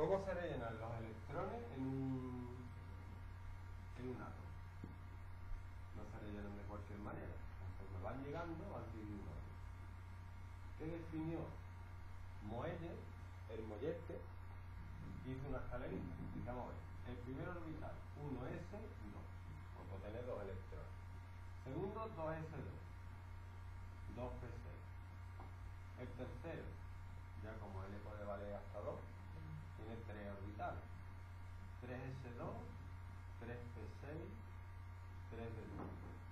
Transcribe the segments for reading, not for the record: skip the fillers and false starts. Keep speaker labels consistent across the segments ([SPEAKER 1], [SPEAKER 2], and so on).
[SPEAKER 1] ¿Cómo se rellenan los electrones en un átomo? No se rellenan de cualquier manera. Conforme van llegando, van siguiendo un orden. ¿Qué definió Moelle, el mollete? Hizo una escalerita. Digamos, el primer orbital, 1s2, porque tiene 2 electrones. Segundo, 2s2, 2p6. El tercero, ya como L puede valer hasta 2, tiene 3 orbitales. 3s2, 3p6, 3d2.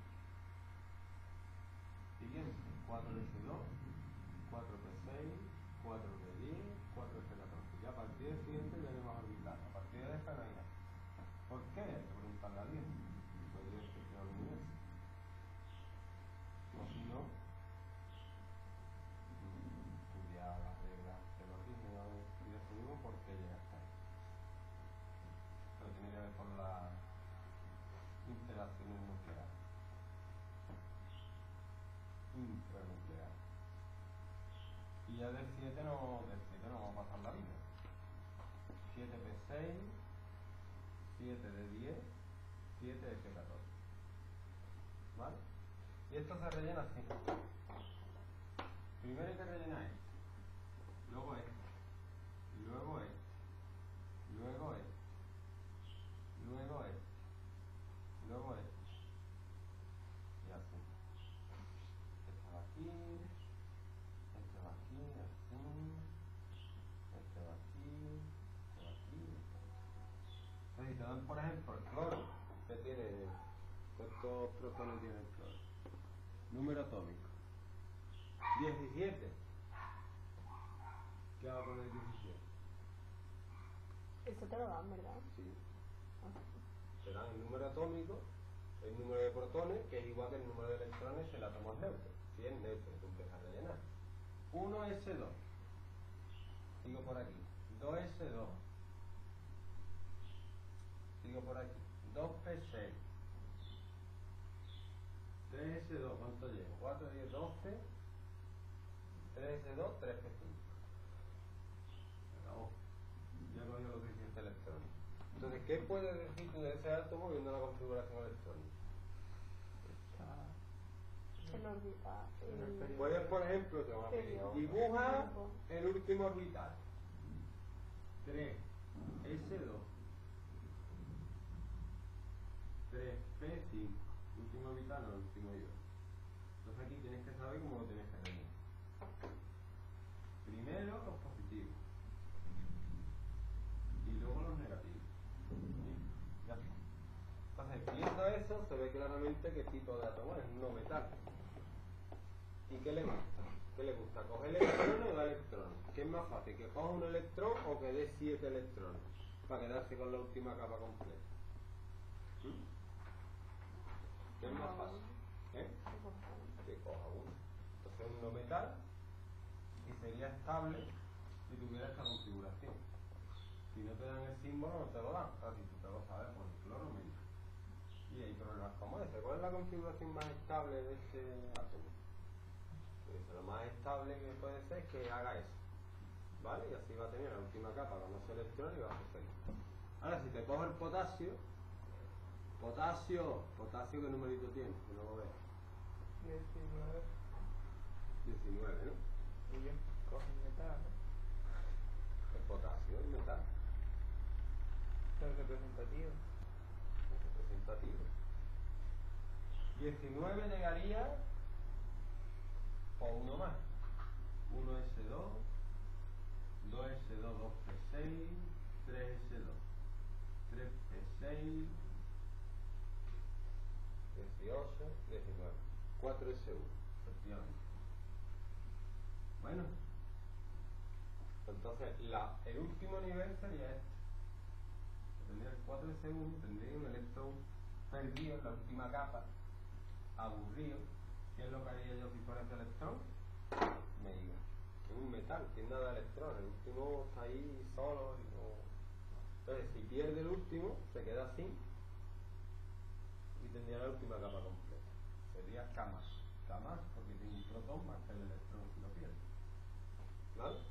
[SPEAKER 1] Siguiente, 4s2, 4p6, 4p10, 4s14. Ya a partir del siguiente ya no hay más orbitales. A partir de esta no hay nada. ¿Por qué? Hay que preguntarle a alguien. Podría ser que lo uniese. O si no, estudiar las reglas del origen y decidimos por qué llega hasta ahí. Pero tiene que ver con las interacciones nucleares. Intranucleares. Y ya del 7 no vamos a pasar la vida. 7p6, 7d10, 7s14. ¿Vale? Y esto se rellena así. Primero hay que rellenar este, luego este, luego este, luego este, luego este, luego este. Y así. Este va aquí, este va aquí, así, este va aquí, este va aquí. Entonces, si te dan, por ejemplo, el cloro, que tiene, ¿cuántos protones tiene el cloro? Número atómico. 17. ¿Qué va a poner 17?
[SPEAKER 2] Eso te lo dan, ¿verdad?
[SPEAKER 1] Sí. Te dan el número atómico, el número de protones, que es igual que el número de electrones si el átomo es neutro. Si es neutro, tú empiezas a rellenar. 1s2. Sigo por aquí. 2s2. Sigo por aquí. 2p6. 3s2. ¿Cuánto llevo? 4, 10, 12. 3s2, 3p5. Acabó. Ya cogió los 17 electrones. Entonces, ¿qué puedes decir de ese átomo viendo la configuración electrónica?
[SPEAKER 2] El orbital.
[SPEAKER 1] Puedes, por ejemplo, te van a pedir, dibuja el último orbital. 3s2, 3p5. Último orbital, no, el último yo. Entonces aquí tienes que saber cómo lo tienes que rellenar. Primero los positivos y luego los negativos. Y ya está. Entonces, viendo eso, se ve claramente qué tipo de átomo es, un no metal. ¿Y qué le gusta? ¿Qué le gusta? ¿Coger electrones o dar electrones? ¿Qué es más fácil? ¿Que coja un electrón o que dé 7 electrones? Para quedarse con la última capa completa. ¿Qué es más fácil? Que coja uno. Entonces es un no metal y sería estable si tuviera esta configuración. Si no te dan el símbolo, no te lo dan. Claro, si tú te lo sabes, pues el cloro menos. Y hay problemas como ese. ¿Cuál es la configuración más estable de este átomo? Pues lo más estable que puede ser es que haga eso. ¿Vale? Y así va a tener la última capa con los electrones y va a ser feliz. Ahora, si te cojo el potasio, ¿qué numerito tiene? Que no lo veo.
[SPEAKER 3] 19.
[SPEAKER 1] 19, ¿no?
[SPEAKER 3] Y yo cojo metal, ¿no?
[SPEAKER 1] El potasio es metal.
[SPEAKER 3] Es representativo.
[SPEAKER 1] Es representativo. 19 llegaría por uno más. 1s2, 2s2, 2p6, 3s2, 3p6, 18, 19. 4s1, efectivamente. Bueno, entonces el último nivel sería este. Tendría el 4s1, tendría un electrón perdido en la última capa, aburrido. ¿Qué es lo que haría yo si fuera ese electrón? Me diga, es un metal, tiene nada de electrón, el último está ahí solo y no. Entonces, si pierde el último, se queda así y tendría la última capa completa. Sería K+, porque tiene un protón más que el electrón si lo pierde. ¿Vale?